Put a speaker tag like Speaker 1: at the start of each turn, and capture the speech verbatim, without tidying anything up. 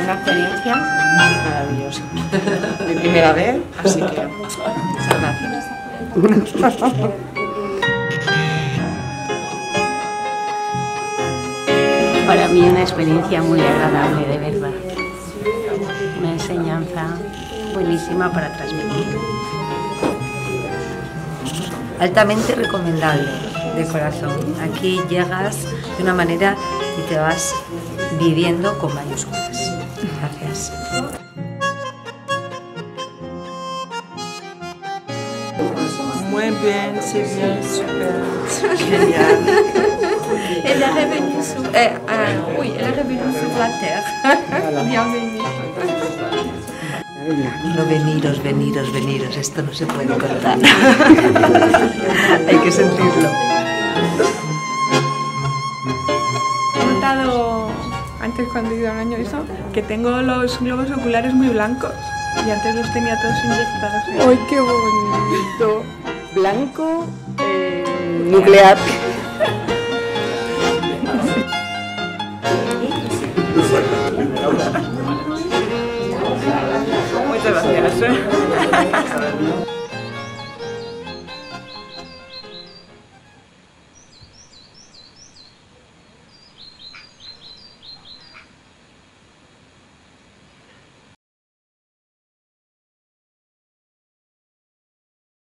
Speaker 1: una experiencia maravillosa. Mi primera vez, así que muchas gracias.
Speaker 2: Para mí una experiencia muy agradable, de verdad. Una enseñanza buenísima para transmitir.
Speaker 3: Altamente recomendable, de corazón. Aquí llegas de una manera y te vas viviendo con mayúsculas. Gracias.
Speaker 4: Muy bien, c'est bien, super, génial.
Speaker 5: Elle est revenue sur, eh, euh, oui, elle est revenue sur la terre. Bienvenue.
Speaker 3: No veniros, veniros, veniros. Esto no se puede contar. Hay que sentirlo.
Speaker 6: He notado, antes cuando he ido a un año eso, que tengo los globos oculares muy blancos. Y antes los tenía todos inyectados.
Speaker 7: ¡Ay, qué bonito! Blanco, eh, nuclear.
Speaker 6: Muchas gracias.